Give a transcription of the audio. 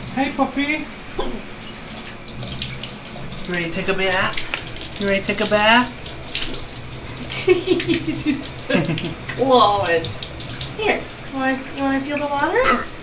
Hey, puppy. You ready to take a bath? You ready to take a bath? Glowing. Here, you want to feel the water?